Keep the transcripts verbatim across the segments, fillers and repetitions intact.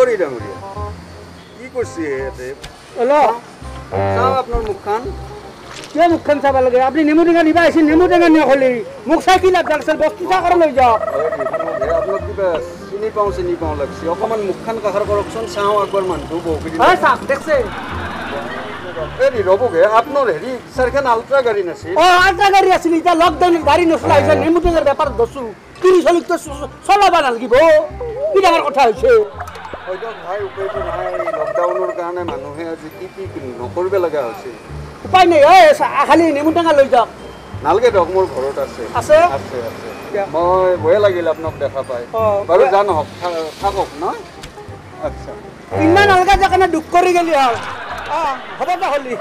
অৰি ডাঙৰীয়া কি কৰিছে ইয়াতে হেল্ল' চাওঁ আপোনাৰ মুখখন কিয় মুখখন চাব লাগে আপুনি নেমু টেঙা নিবা আহিছিল নেমু টেঙা নিয়া হ'লে মোক চাই কি লাভ লাগিছিল বস্তু চাহ কৰি লৈ যাওক আপোনাক কিবা চিনি পাওঁ চিনি পাওঁ লাগছে অকণমান মুখখন কাষৰ কৰকচোন চাওঁ একবাৰ মানুহটো বহুকেইদিন হয় চাওক দেখছে হেৰি ৰ'বগে আপোনাৰ হেৰি চাৰখন আল্ট্ৰা গাড়ী নাছিল অ আল্ট্ৰা গাড়ী আছিল এতিয়া লকডাউন গাড়ী নচলা হৈছে নেমু টেঙাৰ বেপাৰত ধৰছোঁ তিনি চলিতো চলাব নালাগিব কি ডাঙৰ কথা হৈছে হয়তো ভাই উপায়টো নাই লকডাউনৰ কাৰণে মানুহে আজি কি কি নকৰিব লগা হৈছে উপায় নাই ঐ খালি নেমু টেঙা লৈ যাওক নালাগে দিয়ক মোৰ ঘৰত আছে আছে আছে আছে মই ভয়ে লাগিল আপোনাক দেখা পাই বাৰু যা নহওক থাকক নহয় আচ্ছা ইমান নালাগে যে কাৰণে দুখ কৰি গেলি হ'ল অঁ হ'ব দে হ'লি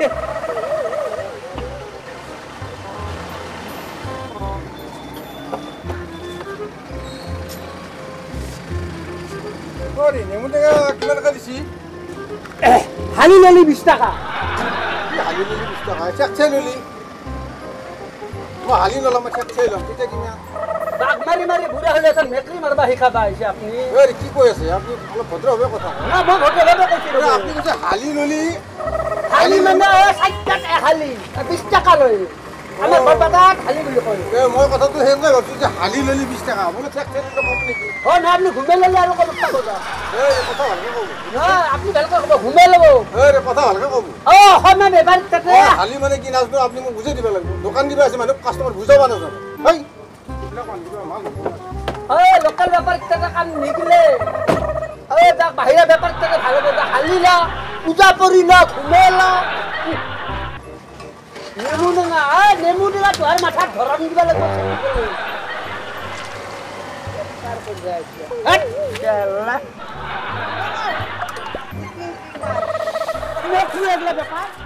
নেমু টেঙা কিমান টকা দিছি হালি ললি বিশ টকা হালি ললি বিশ টকা চেক চাই ললি মই হালি নলম চেক চাই ল'ম তেতিয়া কিমান বাঘ মাৰি মাৰি বুঢ়া হ'লে এখন মেট্ৰি মাৰিবা শিকাবা আহিছে আপুনি কি কৈ আছে আপুনি অলপ ভদ্ৰভাৱে কথা না মই ভদ্ৰভাৱে কৈছিলোঁ আপুনি কৈছে হালি ললি হালি মানে চাৰিটাত এহালি বিশ টকা লৈ আমাৰ বৰপেটাত হালি বুলি কয় মই কথাটো সেনেকৈ ভাবিছোঁ যে হালি ললি বিশ টকা বোলে চেক চাই ল'ম নেকি হয় নহয় আপুনি ঘুমাই ল'লে আৰু ক'ব কথা ক'ব কথা ভালকৈ ক'ব নহয় আপুনি ভালকৈ ক'ব ঘুমাই ল'ব কথা ভালকৈ ক'ব অঁ অসমীয়া বেপাৰীত তাতে হালি মানে কি নাজানো আপুনি মোক বুজাই দিব লাগিব দোকান দিব আছে মানুহ কাষ্টমাৰ বুজাব নাজানো হয় অঁ লোকেল বেপাৰীত তাতে কাম নিদিলে অঁ তাক বাহিৰা বেপাৰীত তাতে ভাল হ'ব হালি ল পূজা কৰি ল ঘুমাই ল নেমু টেঙা অঁ নেমু টেঙা তোহাৰ মাথাত ধৰণ দিব লাগিব বেপাৰ